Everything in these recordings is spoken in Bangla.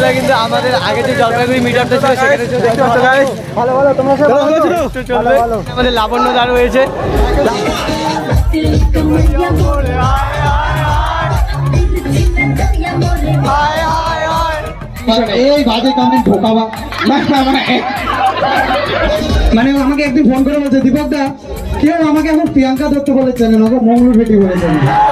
কিন্তু আমাদের আগে যে জলপাইগুড়ি মিটআপটা ছিল সেখানে ভালো ভালো তোমরা সব ভালো চলবে। আমাদের লাবণ্য দা রয়েছে। এই বাজে কমেন্ট ঢোকাবা মানে আমাকে একদিন ফোন করে বলছে দীপক দা কেউ আমাকে এখন প্রিয়াঙ্কা দত্ত বলেছেন ওকে মঙ্গল বেটি বলেছেন।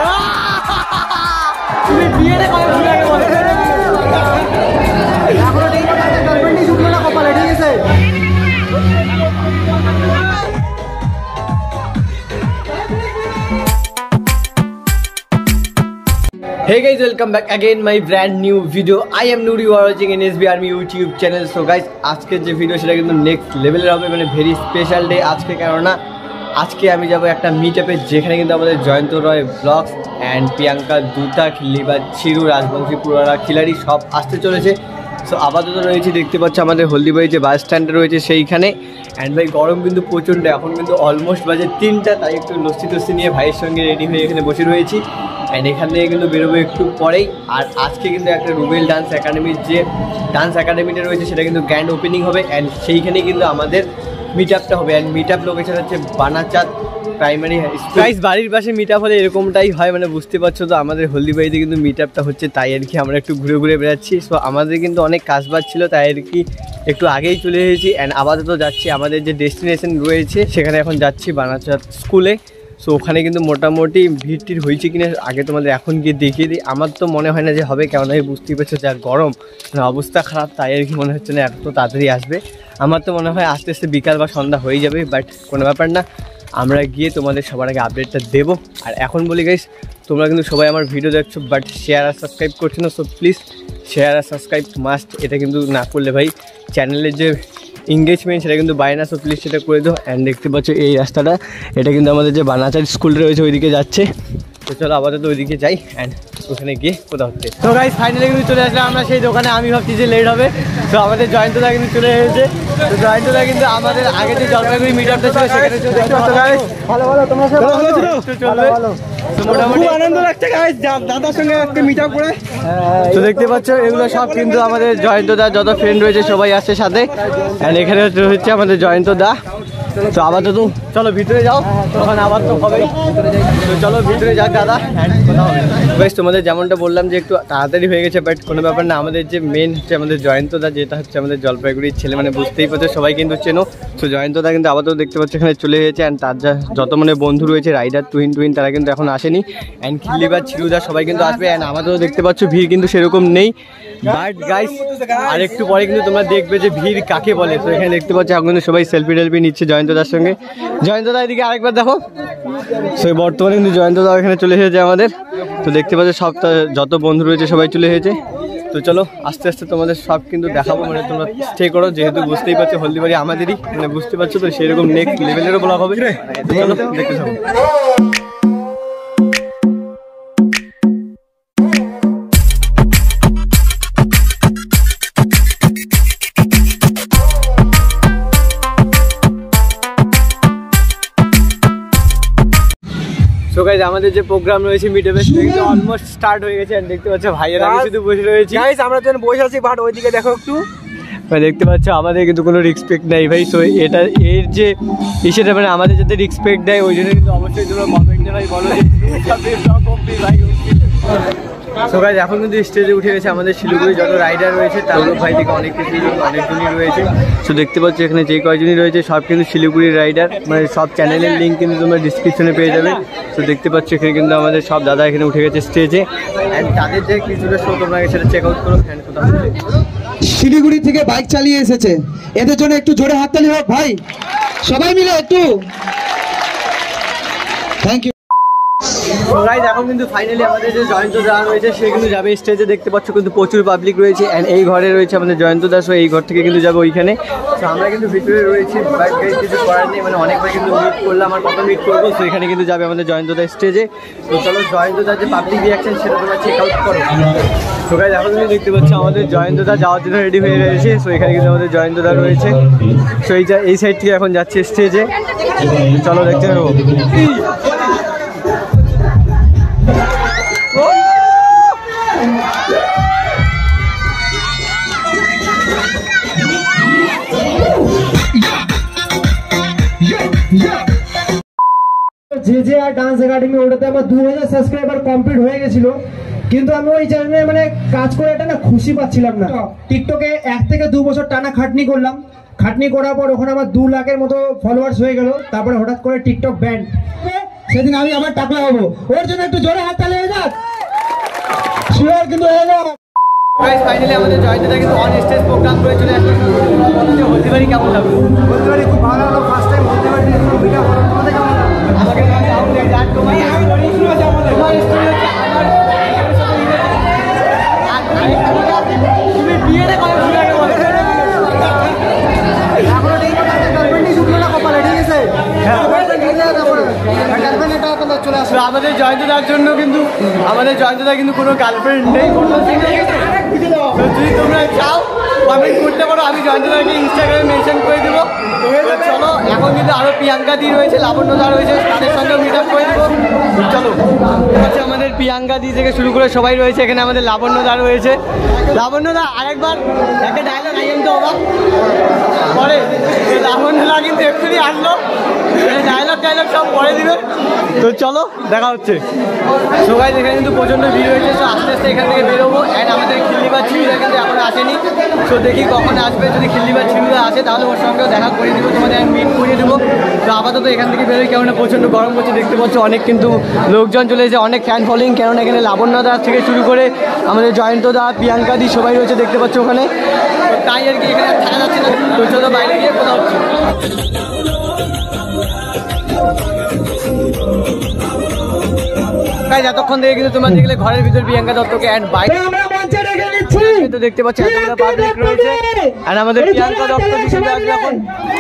Hey guys, welcome back again my brand new video. I am Nuri, you are watching NSB Army YouTube channel. So guys, আজকে যে ভিডিও সেটা কিন্তু নেক্সট লেভেলের হবে, মানে ভেরি স্পেশাল ডে আজকে। কেননা আজকে আমি যাব একটা মিটআপে যেখানে কিন্তু আমাদের জয়ন্ত রয় ব্লগস অ্যান্ড প্রিয়াঙ্কা দুতা খিল্লিবা চিরু রাজবংশী পুরারা খিলাড়ি সব আসতে চলেছে। সো আপাতত রয়েছে দেখতে পাচ্ছ আমাদের হলদিবাড়ি যে বাস স্ট্যান্ডে রয়েছে সেইখানে। অ্যান্ড ভাই গরম কিন্তু প্রচণ্ড, এখন কিন্তু অলমোস্ট বাজে 3টা, তাই একটু লস্যি নিয়ে ভাইয়ের সঙ্গে রেডি হয়ে এখানে বসে রয়েছি। অ্যান্ড এখান থেকে কিন্তু বেরোবো একটু পরেই। আর আজকে কিন্তু একটা রুবেল ডান্স একাডেমির যে ডান্স একাডেমিটা রয়েছে সেটা কিন্তু গ্র্যান্ড ওপেনিং হবে। অ্যান্ড সেইখানেই কিন্তু আমাদের মিটআপটা হবে। অ্যান্ড মিটআপ লোকেশন হচ্ছে বানাচাঁদ প্রাইমারি স্কুল। গাইস বাড়ির পাশে মিটআপ হলে এরকমটাই হয়, মানে বুঝতে পারছো তো আমাদের হলদিবাড়িতে কিন্তু মিটআপটা হচ্ছে, তাই আর কি আমরা একটু ঘুরে ঘুরে বেড়াচ্ছি। সো আমাদের কিন্তু অনেক কাজবাজ ছিল, তাই আর কি একটু আগেই চলে এসেছি। অ্যান্ড আপাতত যাচ্ছি আমাদের যে ডেস্টিনেশন রয়েছে সেখানে এখন যাচ্ছি বানাচাঁদ স্কুলে। সো ওখানে কিন্তু মোটামুটি ভিড় হয়েছে কিনা আগে তোমাদের এখন গিয়ে দেখিয়ে দিই। আমার তো মনে হয় না যে হবে, কেন আমি বুঝতেই পারছো যা গরম, অবস্থা খারাপ, তাই আর কি মনে হচ্ছে না এত তাড়াতাড়ি আসবে। আমার তো মনে হয় আস্তে আস্তে বিকাল বা সন্ধ্যা হয়ে যাবে, বাট কোনো ব্যাপার না, আমরা গিয়ে তোমাদের সবার আগে আপডেটটা দেবো। আর এখন বলি গাইস, তোমরা কিন্তু সবাই আমার ভিডিও দেখছো বাট শেয়ার আর সাবস্ক্রাইব করছো না। সো প্লিজ শেয়ার আর সাবস্ক্রাইব মাস্ট, এটা কিন্তু না করলে ভাই চ্যানেলের যে এঙ্গেজমেন্ট সেটা কিন্তু বাড়ে না। সো প্লিজ সেটা করে দাও। অ্যান্ড দেখতে পাচ্ছ এই রাস্তাটা, এটা কিন্তু আমাদের যে বানাচাঁদ স্কুল রয়েছে ওইদিকে যাচ্ছে। তো চলো আপাতত ওইদিকে যাই অ্যান্ড ওখানে গিয়ে কোথাও হচ্ছে। তো গাইস ফাইনালি কিন্তু চলে আসলাম আমরা সেই দোকানে। আমি ভাবছি যে লেট হবে, তো আমাদের জয়ন্তদা কিন্তু চলে এসেছে। তো জয়ন্তদা কিন্তু আমাদের আগে যে জলপাইগুড়ি মিটআপটা ছিল সেখানে ভালো ভালো তোমরা সব ভালো চলবে। মোটামুটি আনন্দ লাগছে গাইস দাদার সঙ্গে একটা মিটআপ করে। তো দেখতে পাচ্ছ এগুলো সব কিন্তু আমাদের জয়ন্তদা যত ফ্রেন্ড রয়েছে সবাই আসছে সাথে। অ্যান্ড এখানে হচ্ছে আমাদের জয়ন্তদা। তো আপাতত চলো ভিতরে যাও, তখন আবার তো হবেই। তো চলো ভিতরে যাক দাদা, কথা হবে। বেশ তোমাদের যেমনটা বললাম যে একটু তাড়াতাড়ি হয়ে গেছে, বাট কোনো ব্যাপার না। আমাদের যে মেন হচ্ছে আমাদের জয়ন্তদা, যেটা হচ্ছে আমাদের জলপাইগুড়ির ছেলে, মানে বুঝতেই পারছো সবাই কিন্তু চেনো। তো জয়ন্তদা কিন্তু আপাতত দেখতে পাচ্ছ এখানে চলে এসেছে। অ্যান্ড তার যত মানে বন্ধু রয়েছে রাইডার টুইন তারা কিন্তু এখন আসেনি। অ্যান্ড খিল্লিবা চিরুদা সবাই কিন্তু আসবে। অ্যান্ড আমাদেরও দেখতে পাচ্ছ ভিড় কিন্তু সেরকম নেই, বাট গাইস আর একটু পরে কিন্তু তোমরা দেখবে যে ভিড় কাকে বলে। তো এখানে দেখতে পাচ্ছ এখন কিন্তু সবাই সেলফি নিচ্ছে জয়ন্তদার সঙ্গে। জয়ন্তদা এদিকে আরেকবার দেখো। সো বর্তমানে কিন্তু জয়ন্তদা এখানে চলে এসেছে আমাদের। তো দেখতে পাচ্ছ সব যত বন্ধু রয়েছে সবাই চলে এসেছে। তো চলো আস্তে আস্তে তোমাদের সব কিন্তু দেখাবো, মানে তোমরা স্টে করো, যেহেতু বুঝতেই পারছো হলদিবাড়ি আমাদেরই, মানে বুঝতে পারছো তো সেরকম নেক্সট লেভেলেরও ব্লগ হবে। চলো দেখতে থাকো। সো গাইস আমাদের যে প্রোগ্রাম রয়েছে মিটআপে সেটা কিন্তু অলমোস্ট স্টার্ট হয়ে গেছে। আর দেখতে পাচ্ছ ভাইয়েরা আমি শুধু বসে রয়েছি। গাইস আমরা যেন বসে আছি, বাট ওইদিকে দেখো একটু, ভাই দেখতে পাচ্ছ আমাদের কিন্তু কোনো রেসপেক্ট নাই ভাই। সো এটা এর যে ইসেটা, মানে আমাদের যাতে রেসপেক্ট দেয় ওই জন্য কিন্তু অবশ্যই তোমরা কমেন্টে ভাই বলো যে ভাই। সো গাইস এখন কিন্তু স্টেজে উঠে গেছে আমাদের শিলিগুড়ি যত রাইডার রয়েছে তার ভাই থেকে অনেকজনই রয়েছে। সো দেখতে পাচ্ছ এখানে যে কয়জনই রয়েছে সব কিন্তু শিলিগুড়ির রাইডার, মানে সব চ্যানেলের লিঙ্ক কিন্তু তোমরা ডিসক্রিপশনে পেয়ে যাবে। তো দেখতে পাচ্ছ এখানে কিন্তু আমাদের সব দাদা এখানে উঠে গেছে স্টেজে। অ্যান্ড তাদের যে কিছুটা শো তোমরা সেটা চেক আউট করো। শিলিগুড়ি থেকে বাইক চালিয়ে এসেছে, এদের জন্য একটু জোরে হাততালি হোক ভাই, সবাই মিলে একটু। Thank you. গাইস এখন কিন্তু ফাইনালি আমাদের যে জয়ন্তদা রয়েছে সে কিন্তু যাবে স্টেজে। দেখতে পাচ্ছ কিন্তু প্রচুর পাবলিক রয়েছে। অ্যান্ড এই ঘরে রয়েছে আমাদের জয়ন্তদা, সো এই ঘর থেকে কিন্তু যাবে ওইখানে। তো আমরা কিন্তু ভিতরে রয়েছি, বাট গাইস কিছু করার নেই, মানে অনেকবার কিন্তু মিট করলাম, আর কত মিট করবো। তো এখানে কিন্তু যাবে আমাদের জয়ন্তদা স্টেজে। তো চলো জয়ন্তদার যে পাবলিক রিয়াকশন সেটা তোমরা চেক আউট করো। তো গাইস এখন কিন্তু দেখতে পাচ্ছ আমাদের জয়ন্তদা যাওয়ার জন্য রেডি হয়ে রয়েছে। সো এখানে কিন্তু আমাদের জয়ন্তদা রয়েছে। সো এই সাইড থেকে এখন যাচ্ছে স্টেজে। চলো দেখতে পাবো। যে আর ডান্স একাডেমি, ওটাতে আমার 2000 সাবস্ক্রাইবার কমপ্লিট হয়ে গেছিল, কিন্তু আমি ওই চ্যানেলে মানে কাজ করে একটা না খুশি পাচ্ছিলাম না। টিকটকে 1 থেকে 2 বছর টানা খাটনি করলাম, খাটনি করার পর ওখানে আমার 2 লাখের মতো ফলোয়ার্স হয়ে গেল। তারপরে হঠাৎ করে টিকটক ব্যান, সেদিন আমি আবার টাকলা হবো। ওর জন্য একটু জোরে হাততালি হয়ে যাক, শিওর কিন্তু হয়ে যাক। ফাইনালি আমাদের জয়ন্তদা কিন্তু অন স্টেজ প্রোগ্রাম করে চলে আসলো। হলদি বাড়ি কেমন লাগলো? হলদি বাড়ি খুব ভালো হলো, ফার্স্ট টাইম হলদি বাড়ি ছবিটা হলো। তোমাদের কেমন লাগলো? আমাকে তোমার তুমি বিয়েটা কবে শুরু আগে বলো? আমাদের জয়ন্তদার জন্য কিন্তু কোনো গার্লফ্রেন্ড নেই। যদি তোমরা চাও কমেন্ট করতে পারো, আমি জয়ন্তদাকে ইনস্টাগ্রামে মেনশন করে দেবো। চলো, এখন কিন্তু আরও প্রিয়াঙ্কা দি রয়েছে, লাবণ্যদা রয়েছে, তাদের সঙ্গে মিট আপ করে দেবো। চলো, হচ্ছে আমাদের প্রিয়াঙ্কা দি থেকে শুরু করে সবাই রয়েছে এখানে। আমাদের লাবণ্যদা রয়েছে। লাবণ্যদা আরেকবার একটা ডায়লগ আইএম তো অবাক পরে। লাবণ্যদা কিন্তু এক্ষুনি আসলো, ডায়লগ সব পরে দিবে। তো চলো, দেখা হচ্ছে। সবাই এখানে কিন্তু প্রচণ্ড ভিড় হয়েছে। তো আস্তে আস্তে এখান থেকে বেরোবো। অ্যান্ড আমাদের খিল্লিবার ছিমিদা কিন্তু এখন আসেনি। তো দেখি কখন আসবে। যদি খিল্লিবার ছিমিদা আসে তাহলে ওর সঙ্গেও দেখা করে দেবো, তোমাদের আমি মিট করিয়ে দেবো। তো আপাতত এখান থেকে বেরোই, কেননা প্রচণ্ড গরম করছে। দেখতে পাচ্ছ অনেক কিন্তু লোকজন চলে এসেছে, অনেক ফ্যান ফলোয়িং। কেননা এখানে লাবণ্যদা থেকে শুরু করে আমাদের জয়ন্তদা, প্রিয়াঙ্কা দি সবাই রয়েছে, দেখতে পাচ্ছ ওখানে। তো তাই আর কি এখানে থাকা যাচ্ছে না। তো চলো বাইরে গিয়ে কোথাও হচ্ছে। এতক্ষণ থেকে কিন্তু তোমরা দেখলে ঘরের ভিতর প্রিয়াঙ্কা দত্তকে অ্যান্ড বাইরে তো দেখতে পাচ্ছি এতগুলো পাবলিক রয়েছে। অ্যান্ড আমাদের প্রিয়াঙ্কা দত্ত আসবে এখন।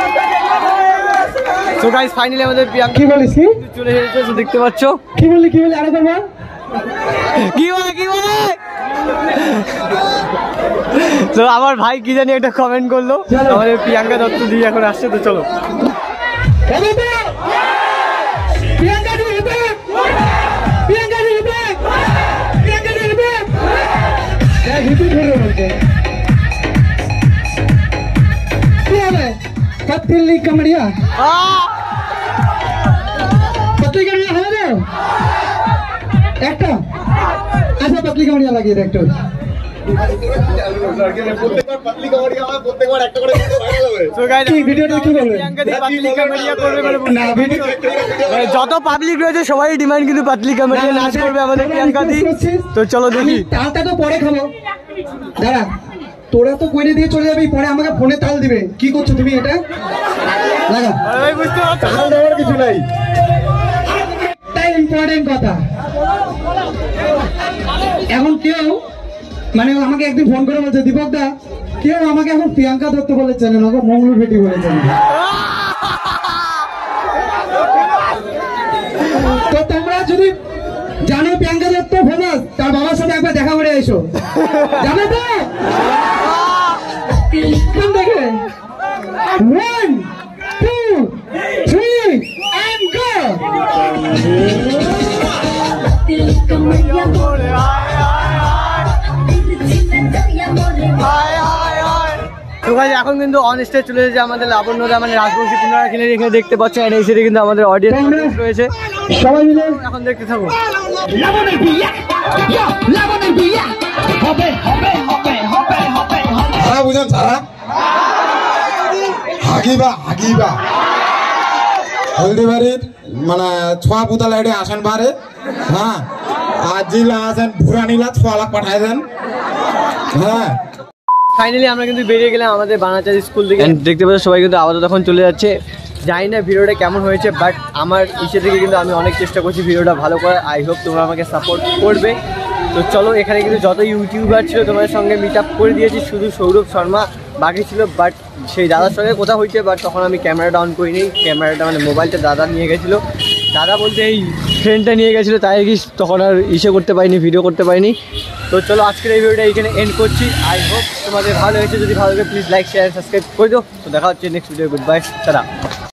সো গাইস ফাইনালি আমাদের প্রিয়াঙ্কা কি বলিস কি চলে এসেছে, দেখতে পাচ্ছ। কি বলি আরে বাবা কি বলে তো আমার ভাই কি জানি একটা কমেন্ট করলো। আমাদের প্রিয়াঙ্কা দত্ত দিয়ে এখন আসছে। তো চলো, पतली कमरिया है একটা আচ্ছা पतली कमरिया লাগিয়ে দে একটু। যত পাবলিক রয়েছে সবাই ডিমান্ড কিন্তু পাতলি কামারিয়া নাচ করবে আমাদের প্রিয়াঙ্কা দি। তো চলো দেখি। তালটা তো পরে খাবো, দাঁড়া। তোরা তো কইরে দিয়ে চলে যাবি, পরে আমাকে ফোনে তাল দিবে। কি করছো তুমি এটা? লাগা ভাই, বুঝতে পারছো তাল দেওয়ার কিছু নাই। তাই ইম্পর্টেন্ট কথা, এখন কেউ মানে আমাকে একদিন ফোন করে বলছে, দীপক দা কেউ আমাকে এখন প্রিয়াঙ্কা দত্ত বলে চেনে না, মঙ্গল বেটি বলে চেনে। তো তোমরা যদি জানো প্রিয়াঙ্কা দত্ত ফেমাস, তার বাবার সাথে একবার দেখা করে এসো, জানো তো? দেখে 1 2 3 and go। এখন কিন্তু অন স্টেজ চলে এসেছে আমাদের লাবণ্যদা, মানে রাজবংশী পুনরা কিনে এখানে দেখতে পাচ্ছ। এই সেটা কিন্তু আমাদের অডিয়েন্স রয়েছে, সবাই মিলে এখন দেখতে থাকো। লাবণের বিয়া, লাবণের বিয়া হবে হবে হবে হবে হবে। সারা বুঝেন, সারা হাগিবা হলদি বাড়ির মানে ছোয়া পুতা লাইটে আসেন বারে। হ্যাঁ, আর জিলা আসেন ভুরা নীলা 6 লাখ পাঠাই দেন। হ্যাঁ, ফাইনালি আমরা কিন্তু বেরিয়ে গেলাম আমাদের বানাচার স্কুল থেকে। দেখতে পাচ্ছ সবাই কিন্তু আপাতত এখন চলে যাচ্ছে। জানি না ভিডিওটা কেমন হয়েছে, বাট আমার ইচ্ছে থেকে কিন্তু আমি অনেক চেষ্টা করছি ভিডিওটা ভালো করে। আই হোপ তোমরা আমাকে সাপোর্ট করবে। তো চলো, এখানে কিন্তু যত ইউটিউবার ছিল তোমাদের সঙ্গে মিট আপ করে দিয়েছি, শুধু সৌরভ শর্মা বাকি ছিল। বাট সেই দাদার সঙ্গে কথা হয়েছে, বাট তখন আমি ক্যামেরাটা অন করিনি। ক্যামেরাটা মানে মোবাইলটা দাদা নিয়ে গেছিলো। দাদা বলতে এই ফ্রেন্ডটা নিয়ে গেছিলো, তাই কি তখন আর করতে পারিনি, ভিডিও করতে পারিনি। তো চলো, আজকের এই ভিডিওটা এইখানে এন্ড করছি। আই হোপ তোমাদের ভালো হয়েছে। যদি ভালো লাগে প্লিজ লাইক শেয়ার সাবস্ক্রাইব করে দিও। তো দেখা হচ্ছে next video. Good bye, tata.